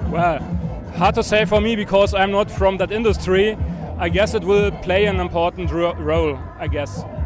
Well, hard to say for me because I'm not from that industry. I guess it will play an important role, I guess.